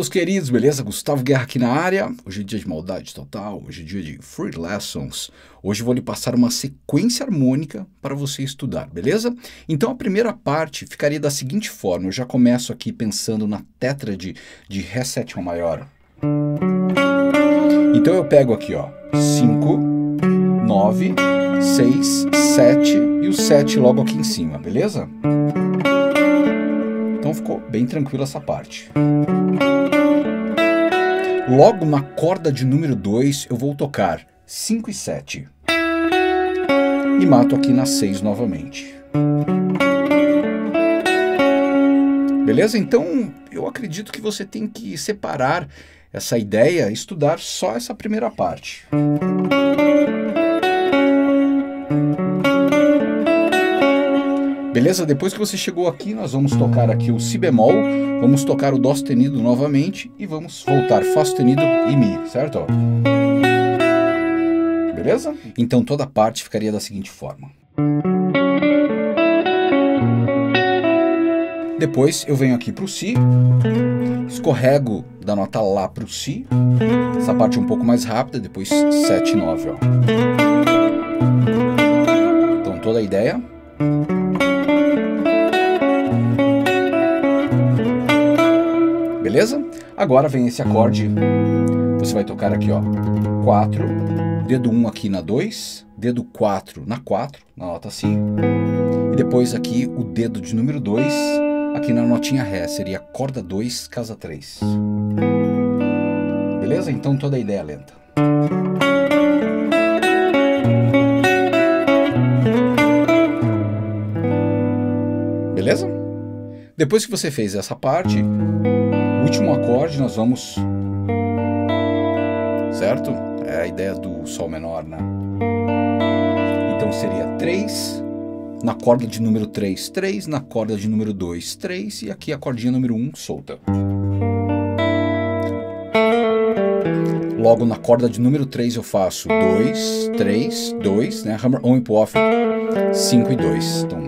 meus queridos, beleza? Gustavo Guerra aqui na área. Hoje é dia de maldade total, hoje é dia de Free Lessons. Hoje eu vou lhe passar uma sequência harmônica para você estudar, beleza? Então a primeira parte ficaria da seguinte forma. Eu já começo aqui pensando na tétrade de Ré sétima maior. Então eu pego aqui, ó, 5, 9, 6, 7 e o 7 logo aqui em cima, beleza? Então ficou bem tranquilo essa parte. Logo na corda de número 2 eu vou tocar 5 e 7. E mato aqui na 6 novamente. Beleza? Então eu acredito que você tem que separar essa ideia, estudar só essa primeira parte. Beleza? Depois que você chegou aqui, nós vamos tocar aqui o Si bemol, vamos tocar o Dó sustenido novamente e vamos voltar Fá sustenido e Mi, certo? Beleza? Então toda a parte ficaria da seguinte forma. Depois eu venho aqui para o Si, escorrego da nota Lá para o Si, essa parte é um pouco mais rápida, depois 7 e 9, ó. Então toda a ideia. Beleza? Agora vem esse acorde, você vai tocar aqui, ó, 4, dedo 1 aqui na 2, dedo 4 na 4, na nota Si, e depois aqui o dedo de número 2, aqui na notinha Ré, seria corda 2, casa 3. Beleza? Então toda a ideia lenta. Beleza? Depois que você fez essa parte, o último acorde nós vamos, certo? É a ideia do Sol menor, né? Então seria 3, na corda de número 3, 3, na corda de número 2, 3, e aqui a cordinha número 1 solta. Logo na corda de número 3 eu faço 2, 3, 2, né? Hammer on e pull off, 5 e 2. Então,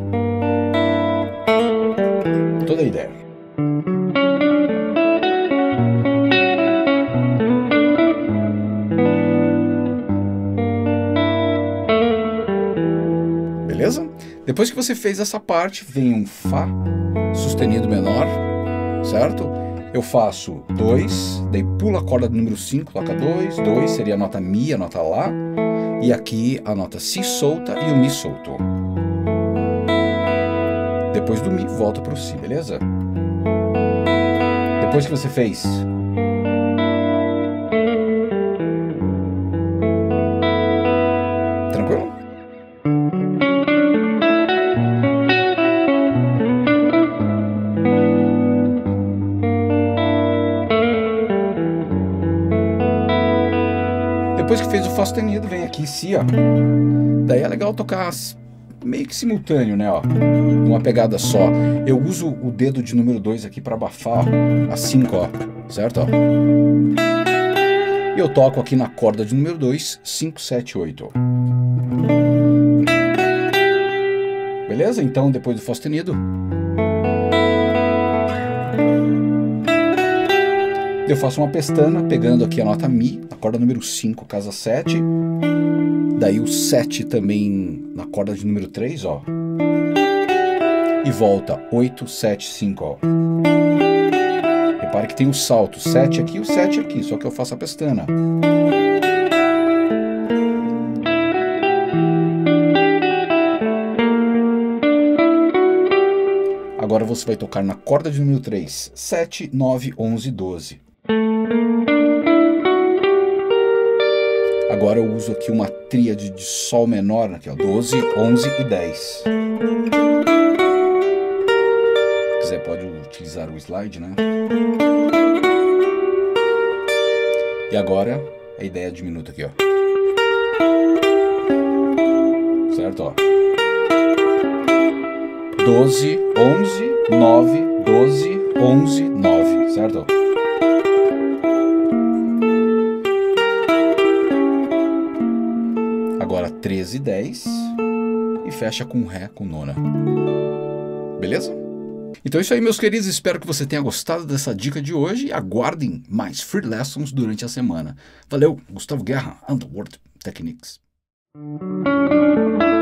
toda a ideia. Beleza? Depois que você fez essa parte, vem um Fá sustenido menor, certo? Eu faço 2, daí pulo a corda do número 5, toca 2, 2 seria a nota Mi, a nota Lá, e aqui a nota Si solta e o Mi solto. Depois do Mi, volta para o Si, beleza? Depois que você fez tranquilo? Depois que fez o Fá sustenido, vem aqui Si, ó. Daí é legal tocar meio que simultâneo, né, ó, numa pegada só. Eu uso o dedo de número 2 aqui para abafar, ó, a 5, ó, certo, ó. E eu toco aqui na corda de número 2, 5, 7, 8. Beleza? Então, depois do Fá sustenido, eu faço uma pestana, pegando aqui a nota Mi, a corda número 5, casa 7. Daí o 7 também na corda de número 3, ó. E volta 8, 7, 5, ó. Repare que tem o salto, 7 aqui e o 7 aqui, só que eu faço a pestana. Agora você vai tocar na corda de número 3, 7, 9, 11, 12. Agora eu uso aqui uma tríade de Sol menor, aqui, ó, 12, 11 e 10. Se quiser pode utilizar o slide, né? E agora a ideia diminuta aqui, ó. Certo, ó. 12, 11, 9, 12, 11, 9, certo? Agora 13, 10 e fecha com Ré com nona. Beleza? Então é isso aí, meus queridos. Espero que você tenha gostado dessa dica de hoje e aguardem mais Free Lessons durante a semana. Valeu, Gustavo Guerra, Underworld Techniques.